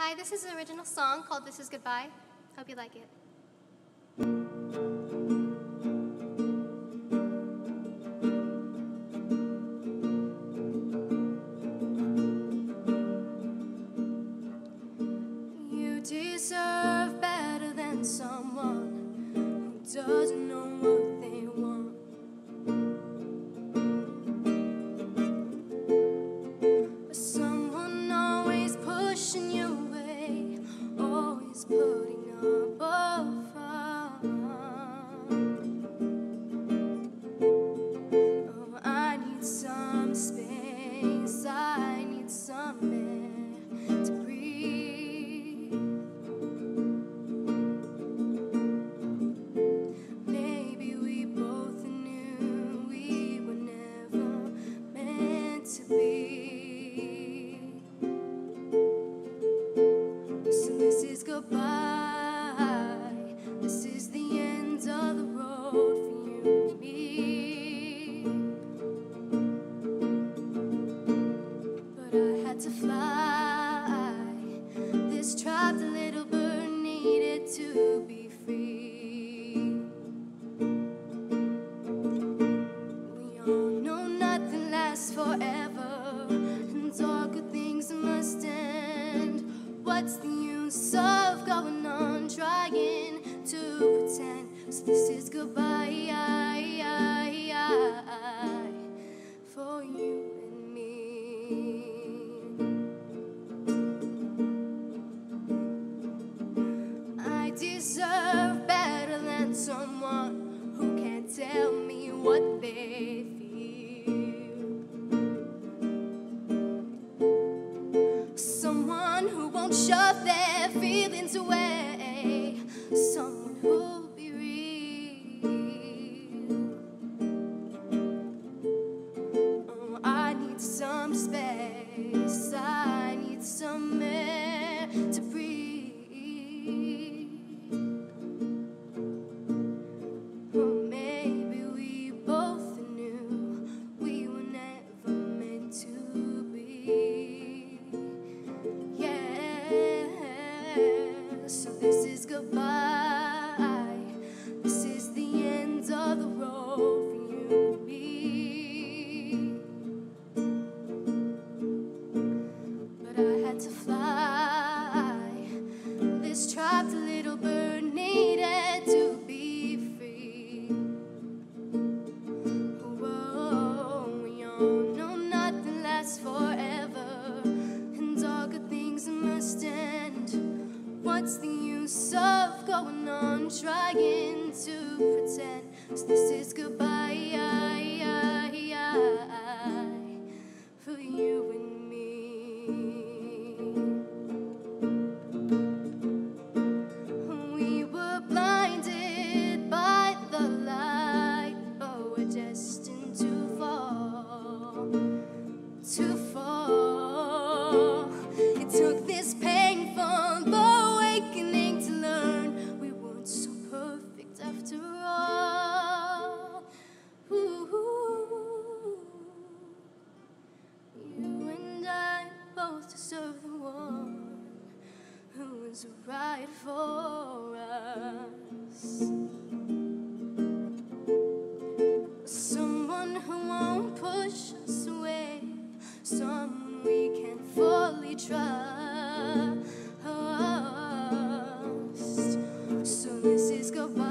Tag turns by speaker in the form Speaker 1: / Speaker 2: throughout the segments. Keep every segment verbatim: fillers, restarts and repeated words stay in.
Speaker 1: Hi, this is an original song called This Is Goodbye. Hope you like it. You deserve better than someone who doesn't know what they want. Someone always pushing you away, always putting up a front. Oh, I need some space, I need some air to breathe. Maybe we both knew we were never meant to be. So this is goodbye. This is the end of the road for you and me. But I had to fly. This trapped little bird needed to be free. We all know nothing lasts forever, and all good things must end. What's the use of going on trying to pretend? So this is goodbye for you and me. I deserve better than someone who can't tell me what they feel. Someone who won't shove their feelings away. Someone who'll be real. Oh, I need some space, I need some air to breathe. Oh, maybe we both knew we were never meant to be. So this is goodbye. This is the end of the road for you and me. But I had to fly. This trapped little bird needed to be free. Whoa, we all know nothing lasts forever, and all good things must end. What's the use of going on trying to pretend? So this is goodbye for you and me. We were blinded by the light, but we're destined to fall, to fall. It took this painful awakening to learn we weren't so perfect after all. Ooh, you and I both deserve the one who is right for us. Someone who won't push us away, someone we can fully trust. So this is goodbye.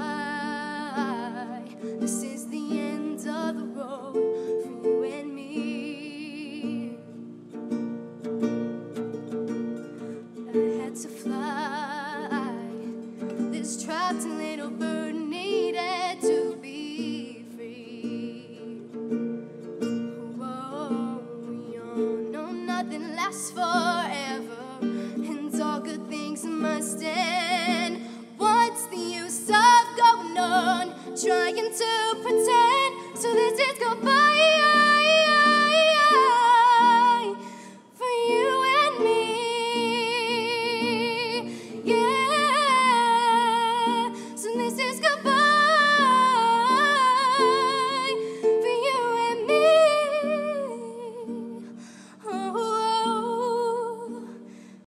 Speaker 1: This is the end of the road for you and me. I had to fly. This trapped little bird needed to be free. Whoa, we all know nothing lasts forever, and all good things must end. What's the use of going on trying to pretend?